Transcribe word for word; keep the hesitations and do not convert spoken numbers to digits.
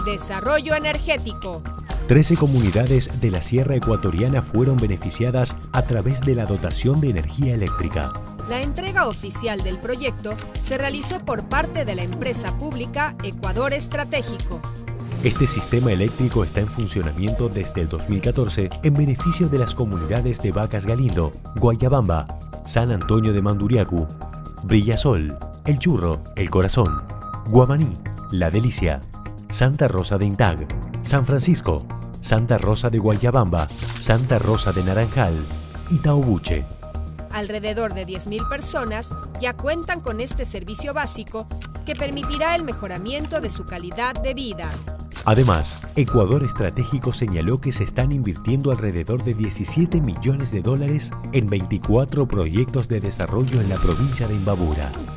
Desarrollo energético. trece comunidades de la Sierra Ecuatoriana fueron beneficiadas a través de la dotación de energía eléctrica. La entrega oficial del proyecto se realizó por parte de la empresa pública Ecuador Estratégico. Este sistema eléctrico está en funcionamiento desde el dos mil catorce en beneficio de las comunidades de Vacas Galindo, Guayabamba, San Antonio de Manduriacu, Brillasol, El Churro, El Corazón, Guamaní, La Delicia, Santa Rosa de Intag, San Francisco, Santa Rosa de Guayabamba, Santa Rosa de Naranjal y Taubuche. Alrededor de diez mil personas ya cuentan con este servicio básico que permitirá el mejoramiento de su calidad de vida. Además, Ecuador Estratégico señaló que se están invirtiendo alrededor de diecisiete millones de dólares en veinticuatro proyectos de desarrollo en la provincia de Imbabura.